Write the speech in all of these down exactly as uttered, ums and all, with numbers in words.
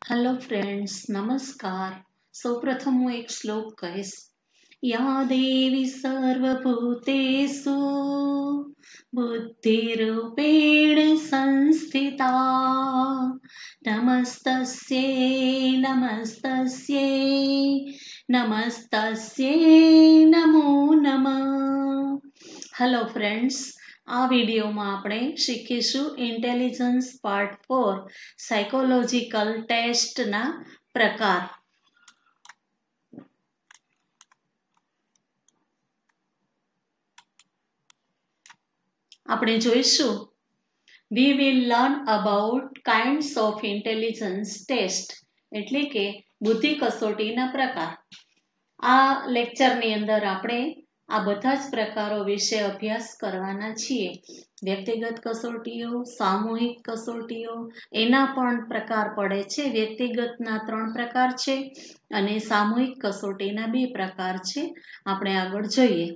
Hello friends, नमस्कार। सौप्रथम હું એક શ્લોક કહીશ. યા દેવી સર્વભૂતેષુ બુદ્ધિરૂપેણ સંસ્થિતા નમસ્તસ્યૈ નમસ્તસ્યૈ નમસ્તસ્યૈ નમો નમઃ. હેલો ફ્રેન્ડ્સ, આ વિડીયોમાં આપણે શીખીશું ઇન્ટેલિજન્સ પાર્ટ ફોર સાયકોલોજીકલ ટેસ્ટના પ્રકાર. આપણે જોઈશું we will learn about kinds of intelligence test, એટલે કે બુદ્ધિ કસોટીના પ્રકાર. આ લેક્ચરની અંદર આપણે આ બધા જ પ્રકારો વિશે અભ્યાસ કરવાના છીએ. વ્યક્તિગત કસોટીઓ, સામૂહિક કસોટીઓ, એના પણ પ્રકાર પડે છે. વ્યક્તિગતના ત્રણ પ્રકાર છે અને સામૂહિક કસોટીના બે પ્રકાર છે. આપણે આગળ જોઈએ.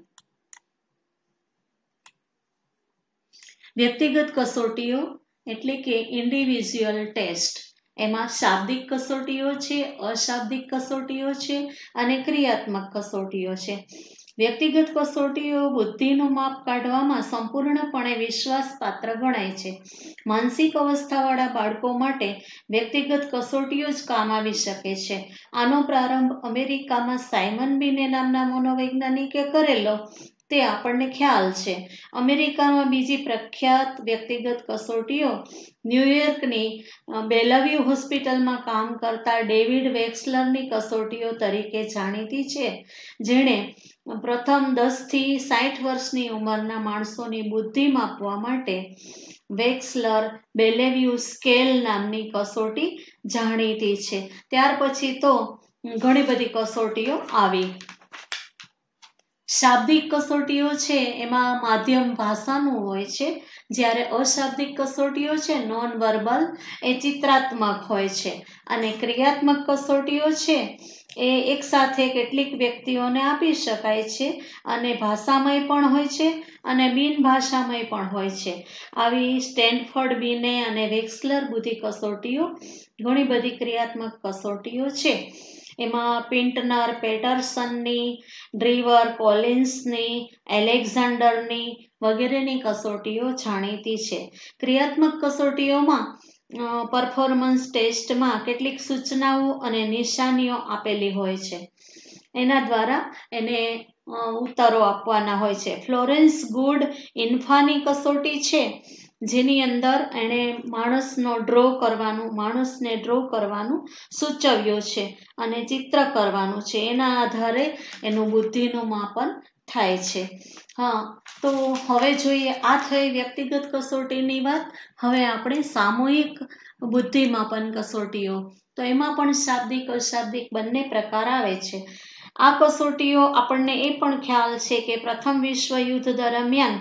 વ્યક્તિગત કસોટીઓ એટલે કે ઇન્ડિવિજ્યુઅલ ટેસ્ટ. એમાં શાબ્દિક કસોટીઓ છે, અશાબ્દિક કસોટીઓ છે અને ક્રિયાત્મક કસોટીઓ છે. વ્યક્તિગત કસોટીઓ બુદ્ધિનું માપ કાઢવામાં સંપૂર્ણપણે વિશ્વાસપાત્ર ગણાય છે. માનસિક અવસ્થાવાળા બાળકો માટે વ્યક્તિગત કસોટીઓ જ કામ આવી શકે છે. આનો પ્રારંભ અમેરિકામાં સાયમન બિને નામના મનોવૈજ્ઞાનિકે કરેલો તે આપણને ખ્યાલ છે. અમેરિકામાં બીજી પ્રખ્યાત વ્યક્તિગત કસોટીઓ ન્યુયોર્કની બેલવ્યુ હોસ્પિટલમાં કામ કરતા ડેવિડ વેક્સલરની કસોટીઓ તરીકે જાણીતી છે, જેણે પ્રથમ દસ થી સાઠ વર્ષની ઉંમરના માણસોની બુદ્ધિ માપવા માટે વેક્સલર બેલેવ્યુ સ્કેલ નામની કસોટી જાણીતી છે. ત્યાર પછી તો ઘણી બધી કસોટીઓ આવી. શાબ્દિક કસોટીઓ છે એમાં માધ્યમ ભાષાનું હોય છે, જ્યારે અશાબ્દિક કસોટીઓ છે નોન વર્બલ એ ચિત્રાત્મક હોય છે. અને ક્રિયાત્મક કસોટીઓ છે એ એક સાથે કેટલીક વ્યક્તિઓને આપી શકાય છે અને ભાષામય પણ હોય છે અને બિન ભાષામય પણ હોય છે. આવી સ્ટેનફોર્ડ બીને અને વેક્સલર બુદ્ધિ કસોટીઓ ઘણી બધી ક્રિયાત્મક કસોટીઓ છે. એમાં પિન્ટનર, પેટરસનની, ડ્રીવર, કોલિન્સની, એલેક્ઝાન્ડરની વગેરેની કસોટીઓ જાણીતી છે. ક્રિયાત્મક કસોટીઓમાં પરફોર્મન્સ ટેસ્ટમાં કેટલીક સૂચનાઓ અને નિશાનીઓ આપેલી હોય છે. એના દ્વારા એને ઉત્તરો આપવાના હોય છે. ફ્લોરેન્સ ગુડ ઇન્ફાની કસોટી છે, જેની અંદર એણે માણસનો ડ્રો કરવાનું માણસને ડ્રો કરવાનું સૂચવ્યું છે અને ચિત્ર કરવાનું છે. એના આધારે એનું બુદ્ધિનું માપન થાય છે. હા, તો હવે જોઈએ. આ થઈ વ્યક્તિગત કસોટીની વાત. હવે આપણે સામૂહિક બુદ્ધિ માપન કસોટીઓ, તો એમાં પણ શાબ્દિક અશાબ્દિક બંને પ્રકાર આવે છે. આ કસોટીઓ આપણને એ પણ ખ્યાલ છે કે પ્રથમ વિશ્વ યુદ્ધ દરમિયાન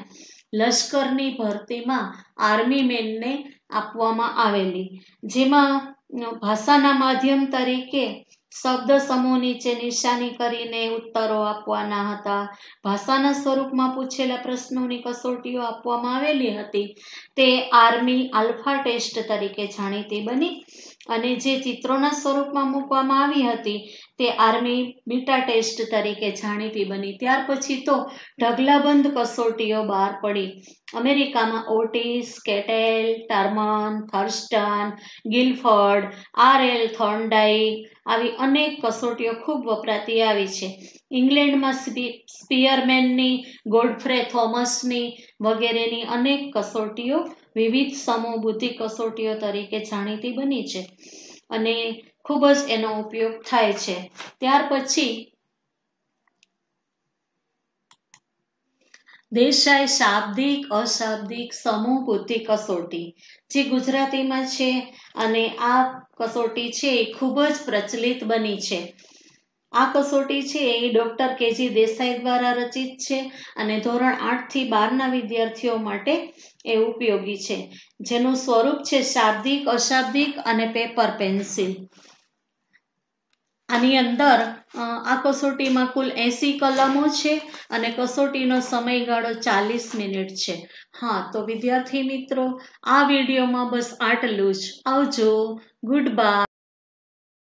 લશ્કરની ભરતીમાં આર્મી મેનને આપવામાં આવેલી, જેમાં ભાષાના માધ્યમ તરીકે શબ્દ સમૂહ નીચે નિશાની કરીને ઉત્તરો આપવાના હતા. ભાષાના સ્વરૂપમાં પૂછેલા પ્રશ્નોની કસોટીઓ આપવામાં આવેલી હતી. તે આર્મી આલ્ફા ટેસ્ટ તરીકે જાણીતી બની અને જે ચિત્રોના સ્વરૂપમાં મૂકવામાં આવી હતી તે આર્મી બીટા ટેસ્ટ તરીકે જાણીતી બની. ત્યાર પછી તો ઢગલાબંધ કસોટીઓ બહાર પડી. અમેરિકામાં ઓટિસ, કેટેલ, ટર્મન, થર્સ્ટન, ગિલફર્ડ, આર એલ થોર્નડાઇક આવી અનેક કસોટીઓ ખૂબ વપરાતી આવી છે. ઇંગ્લેન્ડમાં સ્પીયરમેનની, ગોડફ્રે થોમસની વગેરેની અનેક કસોટીઓ વિવિધ સમૂહ બુદ્ધિ કસોટીઓ તરીકે જાણીતી બની છે અને ખૂબ જ એનો ઉપયોગ થાય છે. ત્યાર પછી દેસાઈ શાબ્દિક અશાબ્દિક સમૂહ બુદ્ધિ કસોટી, જે ગુજરાતીમાં છે અને આ કસોટી છે એ ખૂબ જ પ્રચલિત બની છે. આ કસોટી છે એ ડોક્ટર કેજી દેસાઈ દ્વારા રચિત છે અને ધોરણ આઠ થી બાર ના વિદ્યાર્થીઓ માટે એ ઉપયોગી છે, જેનું સ્વરૂપ છે શાબ્દિક, અશાબ્દિક અને પેપર પેન્સિલ. આની અંદર આ કસોટીમાં કુલ એસી કલમો છે અને કસોટીનો સમયગાળો ચાલીસ મિનિટ છે. હા, તો વિદ્યાર્થી મિત્રો, આ વિડીયોમાં બસ આટલું જ. આવજો. Good by.